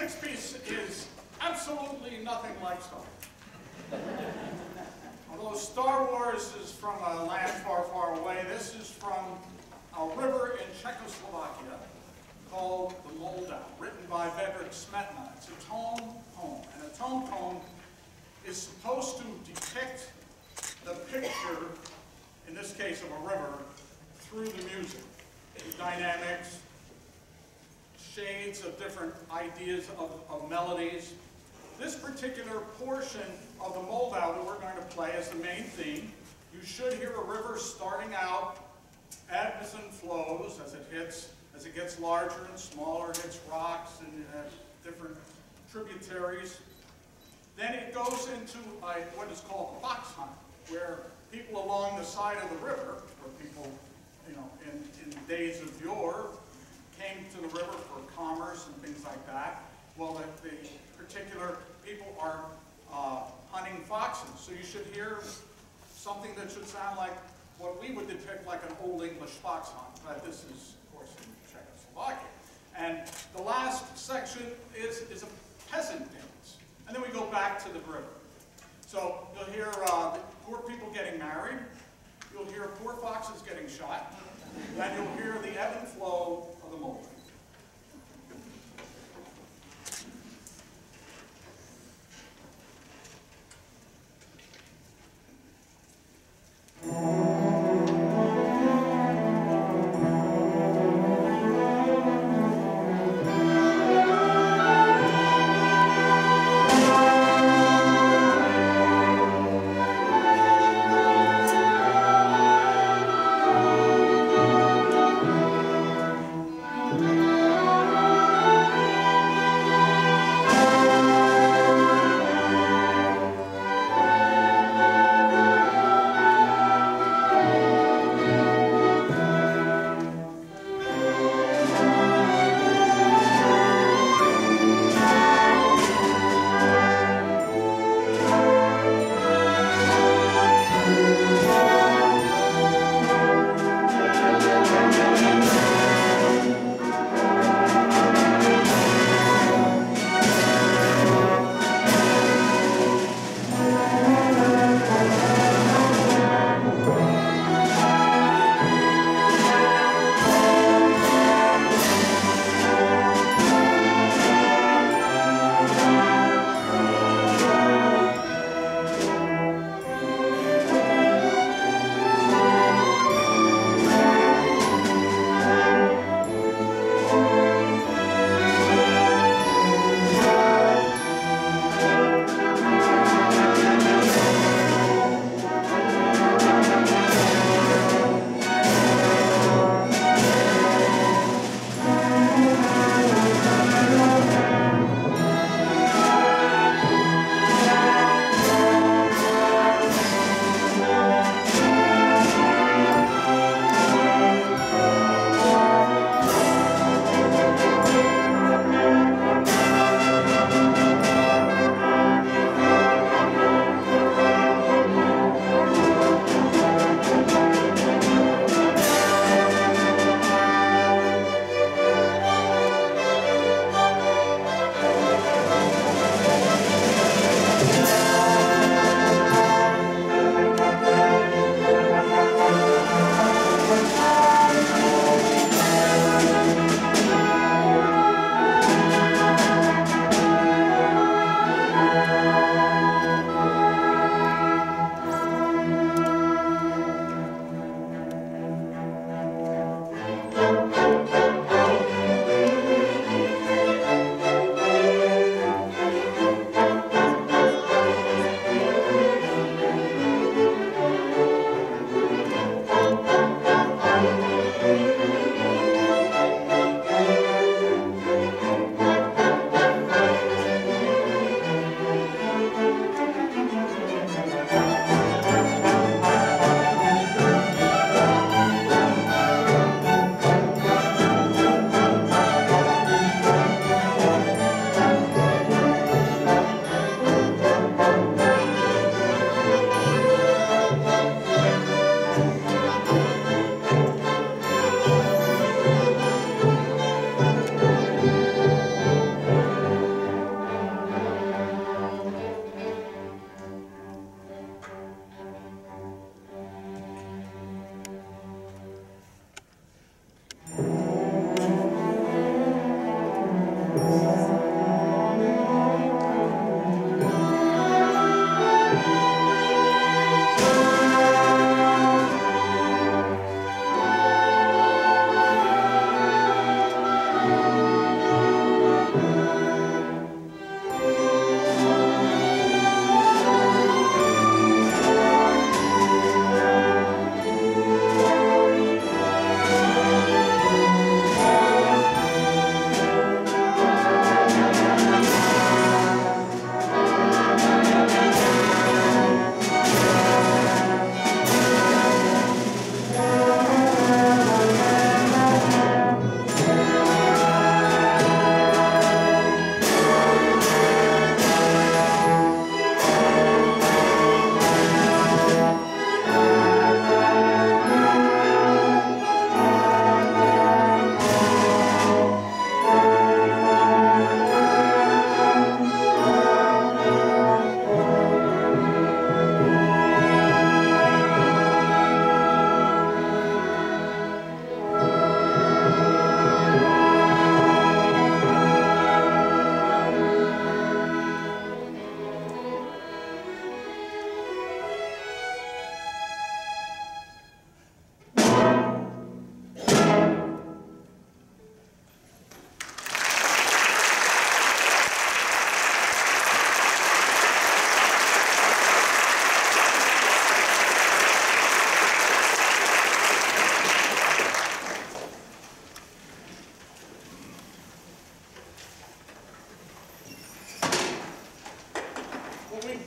next piece is absolutely nothing like Star Wars. Although Star Wars is from a land far, far away, this is from a river in Czechoslovakia called the Moldau, written by Bedřich Smetana. It's a tone poem, and a tone poem is supposed to depict the picture, in this case of a river, through the music, the dynamics, shades of different ideas of melodies. This particular portion of the Moldau that we're going to play is the main theme. You should hear a river starting out, ebbs and flows as it gets larger and smaller, it hits rocks and different tributaries. Then it goes into what is called a fox hunt, where people along the side of the river, where people, in days of yore, came to the river for commerce and things like that. Well, the particular people are hunting foxes, so you should hear something that should sound like what we would depict like an Old English fox hunt, but this is, of course, in Czechoslovakia. And the last section is a peasant dance, and then we go back to the river. So you'll hear the poor people getting married, you'll hear poor foxes getting shot, and you'll hear the ebb and flow of the Moldau.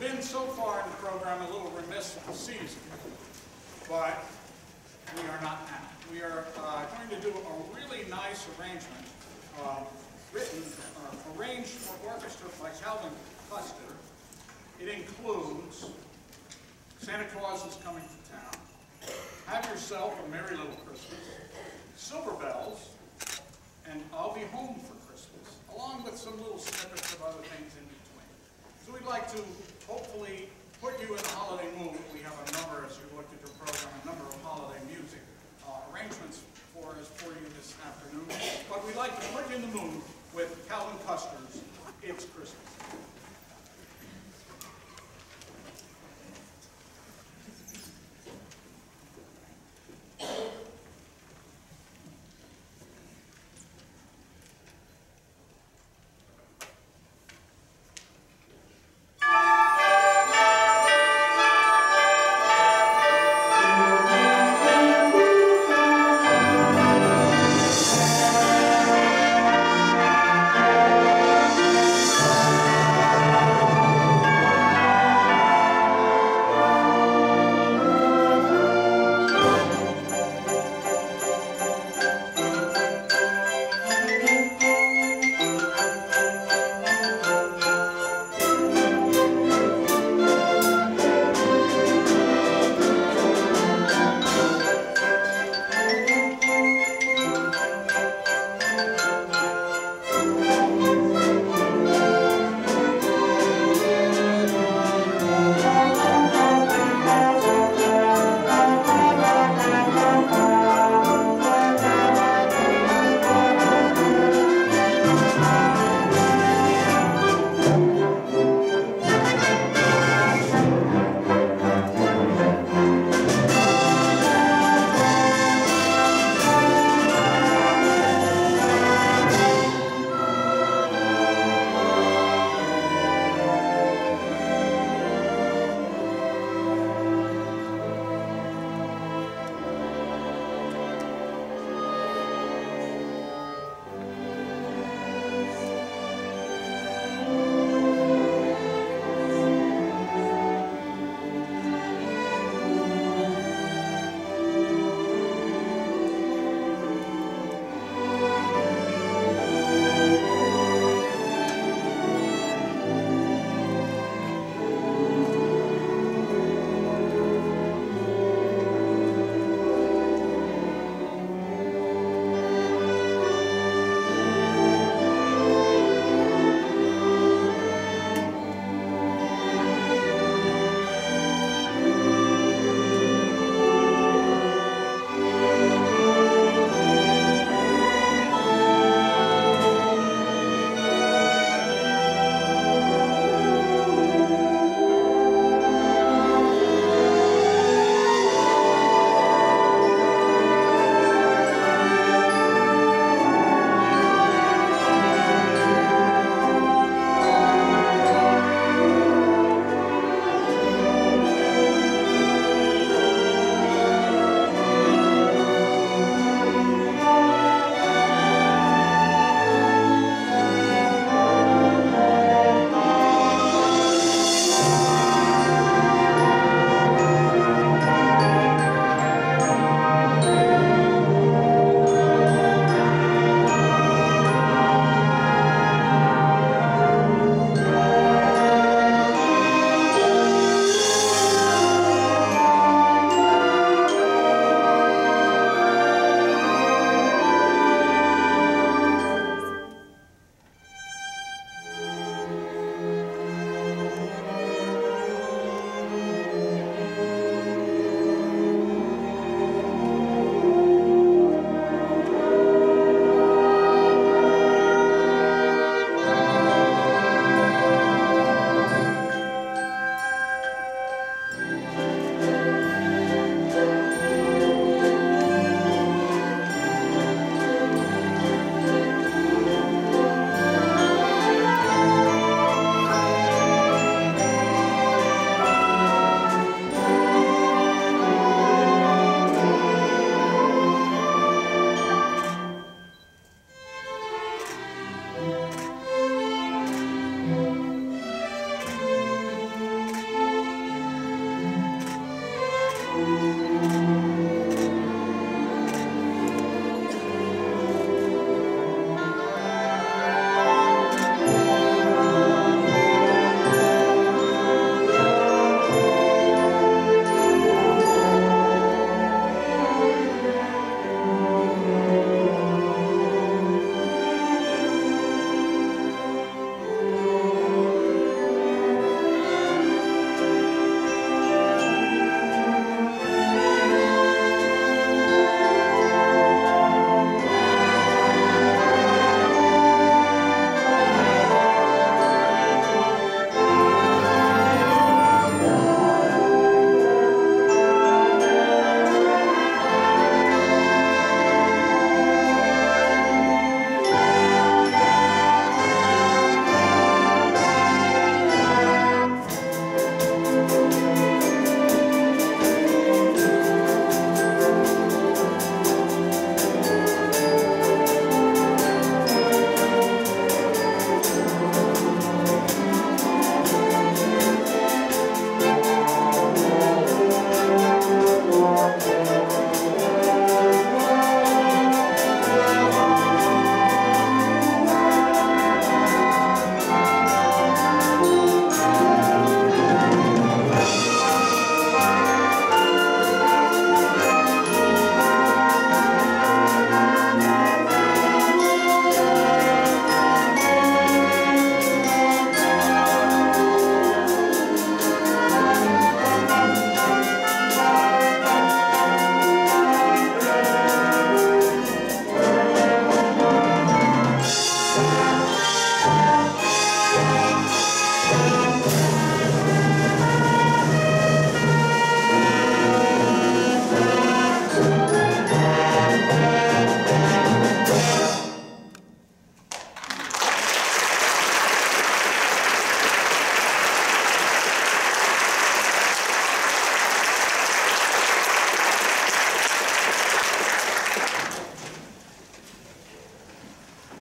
been so far in the program a little remiss of the season, but we are not now. We are going to do a really nice arrangement, arranged for orchestra by Calvin Custer. It includes Santa Claus is Coming to Town, Have Yourself a Merry Little Christmas, Silver Bells, and I'll Be Home for Christmas, along with some little snippets of other things in between. So we'd like to hopefully put you in the holiday mood. We have a number, as you looked at your program, a number of holiday music arrangements for you this afternoon. But we'd like to put you in the mood with Calvin Custer's It's Christmas.